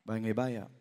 Bài Ngày Bay ạ.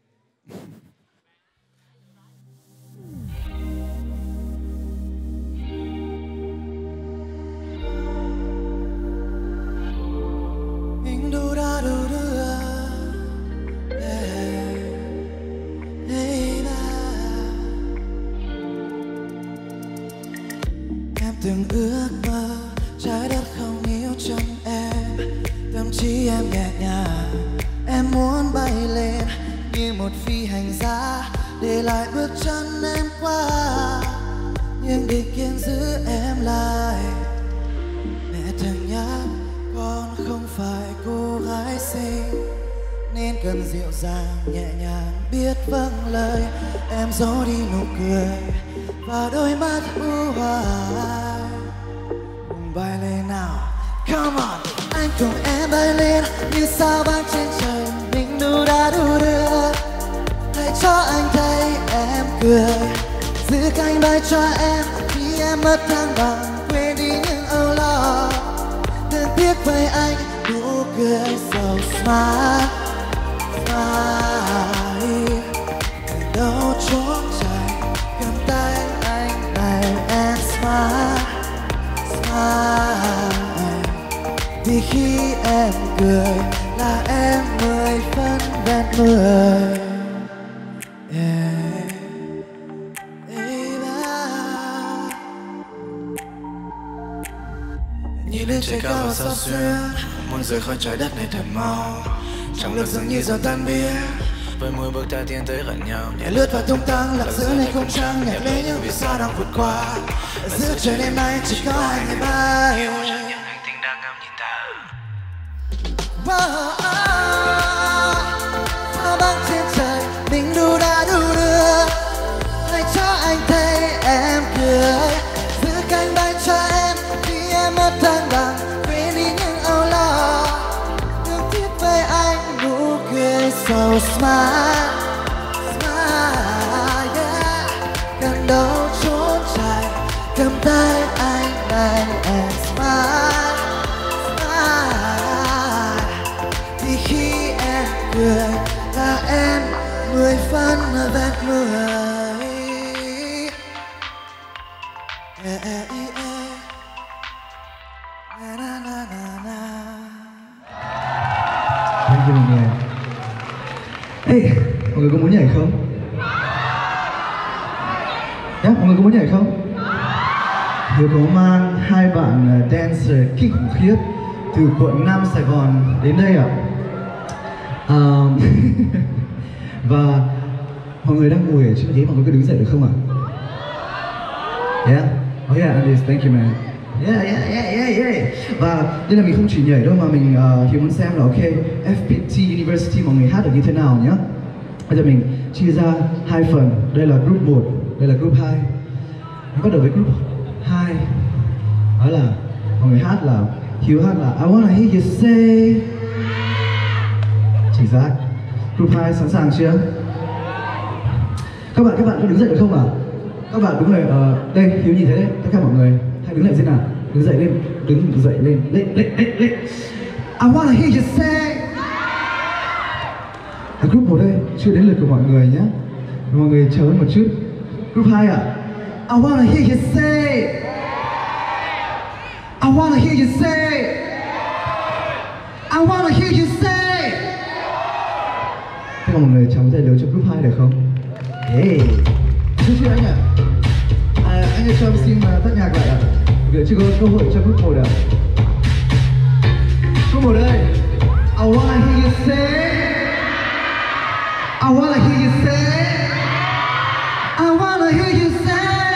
Em từng ước mơ trái đất không níu chân em, tâm trí em nhẹ nhàng. Em muốn bay lên như một phi hành gia, để lại bước chân em qua, nhưng định kiên giữ em lại. Mẹ thường nhắc con không phải cô gái xinh, nên cần dịu dàng nhẹ nhàng biết vâng lời. Em giấu đi nụ cười và đôi mắt u hoài. Cùng bay lên nào, come on. Anh cùng em bay lên như sao băng trên trời, mình đu đã đu đưa. Hãy cho anh thấy em cười, giữ cánh bay cho em khi em mất thăng bằng. Quên đi những âu lo, thương tiếc với anh nụ cười so smile, smile. Từ đâu trốn chạy cầm tay anh này em smile, smile. Vì khi em cười là em 10 phân vẹn 10. Nhìn lên trời cao và sao xuyên, muốn rời khỏi trái đất này thật mau. Trọng lực dường như giờ tan biến, với mỗi bước ta tiến tới gần nhau. Nhẹ lướt và tung tăng lạc giữa này không trăng, nhẹ lấy những vì sao đang vượt qua. Ở giữa trời đêm nay chỉ có hai người bay. Những hành tinh đang ngắm nhìn ta. Sao băng trên trời mình đu đã đu đưa. Hãy cho anh thấy em cười, giữ cánh bay cho em khi em mất thăng bằng. Quên đi những âu lo, thương tiếc với anh nụ cười so smile, smile, yeah. Cần đâu trốn chạy cầm tay anh này and smile, smile. Vì khi em cười là em 10 phân vẹn 10. Thank you mọi người. Hey, mọi người có muốn nhảy không? Yeah, mọi người có muốn nhảy không? Hiếu có mang hai bạn dancer kinh khủng khiếp từ quận Nam Sài Gòn đến đây ạ. Và mọi người đang ngồi ở trên ghế, mọi người có đứng dậy được không ạ? Yeah? Oh yeah, Andis, thank you man. Yeah. Và đây là mình không chỉ nhảy đâu mà mình Hiếu muốn xem là ok, FPT University mọi người hát được như thế nào nhé. Bây giờ mình chia ra hai phần. Đây là group 1, đây là group 2. Mình bắt đầu với group 2. Đó là mọi người hát là Hiếu hát là I wanna hear you say. Chính xác. Group 2 sẵn sàng chưa? Các bạn có đứng dậy được không ạ? Các bạn đúng rồi, đây Hiếu nhìn thấy đấy, tất cả mọi người hãy đứng dậy xem nào, đứng dậy lên, đứng dậy lên, lên. I wanna hear you say. Group 1 đây, chưa đến lượt của mọi người nhé, mọi người chờ một chút. Group 2 ạ. I wanna hear you say. I wanna hear you say. I wanna hear you say. Tất cả mọi người chào tay lớn cho group 2 được không? Hey. Chưa anh ạ. Anh ơi cho em xin tắt nhạc lại ạ. Để chưa có cơ hội cho group 1 ạ. Group 1 đây. I wanna hear you say. I wanna hear you say. I wanna hear you say.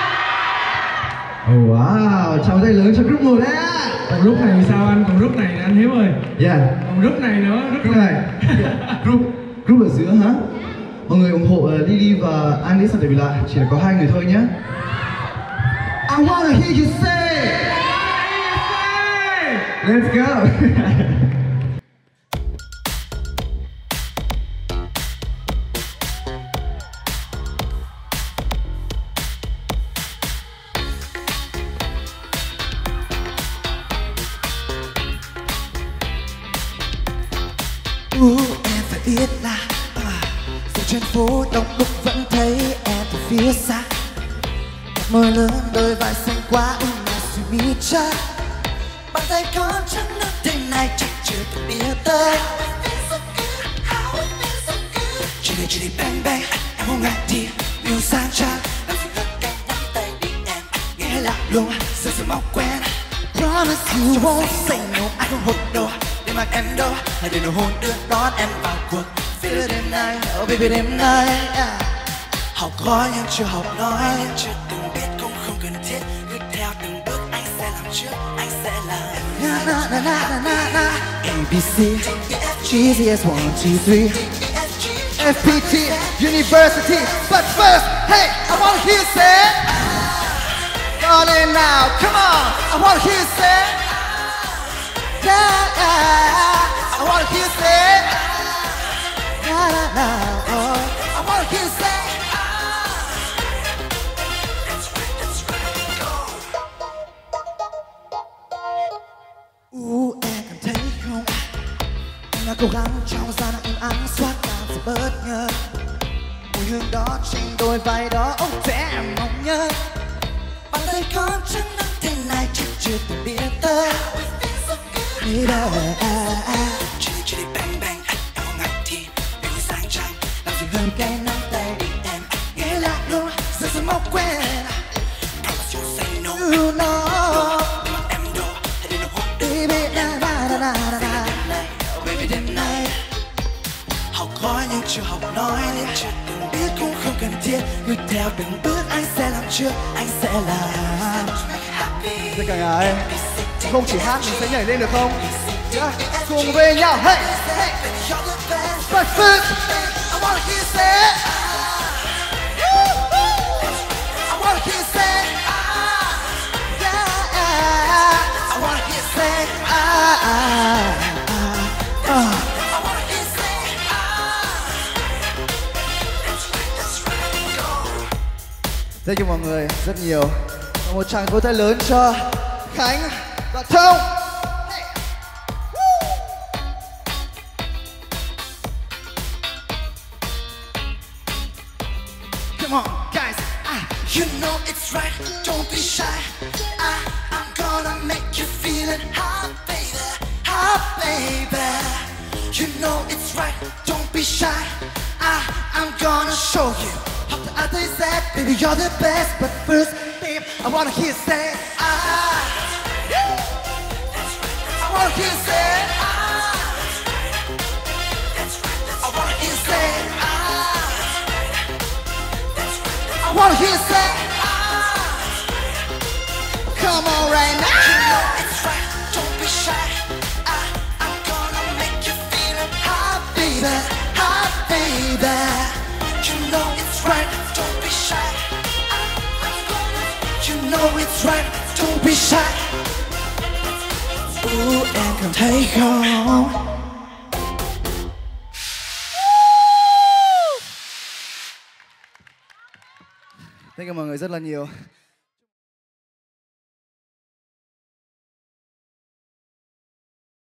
Oh wow, chào tay lớn cho group 1 đấy ạ. Còn group này thì sao anh? Còn group này anh Hiếu ơi. Yeah. Còn group này nữa, group này. Group ở giữa hả? Mọi người ủng hộ Lily và Alice tại vì là chỉ là có hai người thôi nhé. I wanna hear you say. Let's go. Em phải biết là trên phố đông đúc vẫn thấy em từ phía xa. Môi lớn đôi vai xanh quá suy nghĩ cha. Bàn tay con trắng nước thế này chắc chưa từng biết tới. Chỉ đi bang bang, em không ngại đi yêu sang trang. Làm gì hơn cái nắm tay đi em nghe lạ luôn, giờ máu quen. Promise you won't say no, ai không hụt đâu để mặc em đâu. Hãy để nụ hôn đưa đón em vào cuộc. Feel đêm nay, oh baby đêm nay. Học gói nhưng chưa học nói, chưa từng biết cũng không cần thiết. Cứ theo từng bước anh sẽ làm trước, anh sẽ làm. Na na na na na na. ABC, GCS 1, 2, 3, FPT, University. But first, hey, I wanna hear you say. Darling now, come on, I wanna hear you say. Yeah, yeah, I wanna hear you say. Na na na, oh, I wanna hear you say. Em cảm thấy không? Anh đã cố gắng trong gian nan im ắng xoát làm sự bất ngờ. Mùi hương đó trên đôi vai đó, oh damn mong nhớ. Bàn tay con trắng nắng thế này chắc chưa từng biết tới. Baby, chỉ đi bang bang, em không ngại thì yêu sang trang. Làm gì hơn cái nắm tay đi em nghe lạ luôn, giờ máu quen. Promise you'll say no, you know. Baby đêm nay học gói nhưng chưa học nói, nên chưa từng biết cũng không cần thiết. Cứ theo từng bước anh sẽ làm trước, anh sẽ làm. Tất cả ngài không chỉ hát mình sẽ nhảy lên được không? Yeah. Cùng với nhau, hey, hey. But first, I wanna hear you say. I wanna hear you say. Yeah, I wanna hear you say. Thank you mọi người rất nhiều. Một tràng vỗ tay lớn cho Khánh và Thông. Come on, guys. You know it's right, don't be shy. I'm gonna make you feel it hot, baby, hot, baby. You know it's right, don't be shy. I'm gonna show you. I tell you that, baby, you're the best. But first, babe, I wanna hear you say, I wanna hear you say, I wanna hear you say, I wanna hear you say, come on right now. You know it's right, don't be shy. I'm gonna make you feel it hot, baby, hot, baby. You know it's right, don't be shy. You know it's right, don't be shy. Em cảm thấy không? Thank you mọi người rất là nhiều.